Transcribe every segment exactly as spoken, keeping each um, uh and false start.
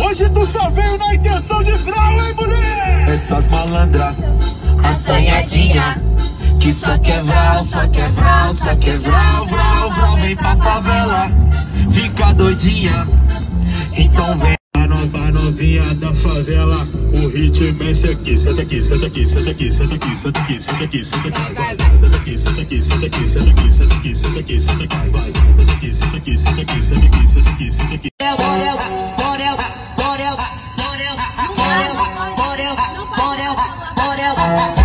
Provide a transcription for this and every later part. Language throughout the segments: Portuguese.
Hoje tu só veio na intenção de grau, hein, mulher? Essas malandras, assanhadinha, que só quer vral, só quer vral, só quer vral, vral, vral. Vem pra favela, fica doidinha, então vem. A nova novinha da favela, o ritmo é esse aqui. Senta aqui, senta aqui, senta aqui, senta aqui, senta aqui, senta aqui, senta aqui, senta aqui, senta aqui, senta aqui, senta aqui, senta aqui, senta aqui, senta aqui, vai. Senta aqui, senta aqui, senta aqui, senta aqui, senta aqui, senta aqui. Borel, borel, borel, borel, borel, borel, borel, borel, borel.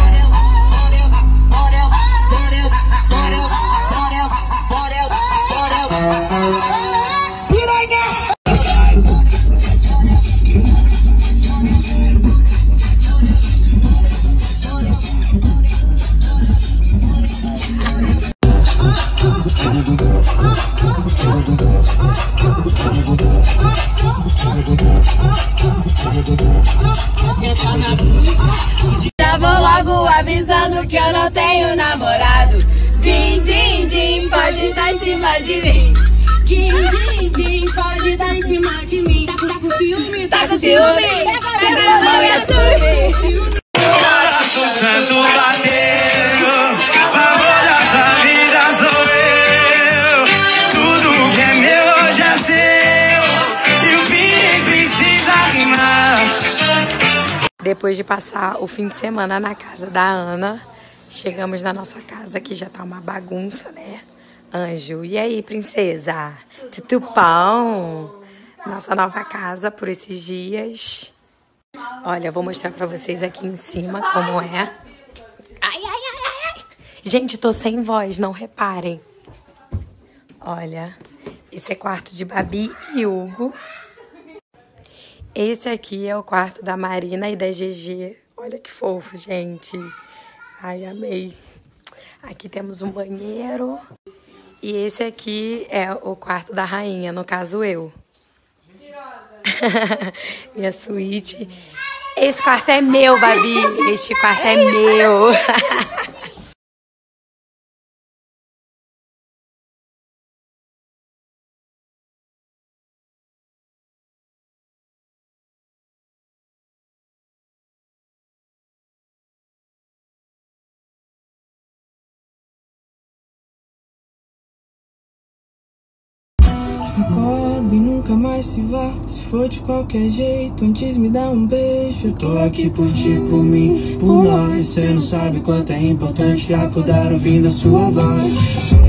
Já vou logo avisando que eu não tenho namorado. Din, din, din, pode dar em cima de mim. Din, din, din, pode dar em cima de mim. Tá com, tá com ciúme, tá com ciúme. Pega na mão e assume. Coração santo bateu, amor dessa vida sou eu. Tudo que é meu hoje é seu, e o fim precisa rimar. Depois de passar o fim de semana na casa da Ana, chegamos na nossa casa, que já tá uma bagunça, né? Anjo, e aí, princesa? Tutupão? Nossa nova casa por esses dias. Olha, eu vou mostrar pra vocês aqui em cima como é. Ai, ai, ai, ai. Gente, tô sem voz, não reparem. Olha, esse é quarto de Babi e Hugo. Esse aqui é o quarto da Marina e da G G. Olha que fofo, gente. Ai, amei. Aqui temos um banheiro. E esse aqui é o quarto da rainha, no caso eu. Minha suíte. Esse quarto é meu, Babi. Este quarto é meu. Acorda e nunca mais se vá. Se for de qualquer jeito, antes me dá um beijo. Eu tô aqui por ti, por mim, por nós. Cê não sabe quanto é importante acordar ouvindo a sua voz.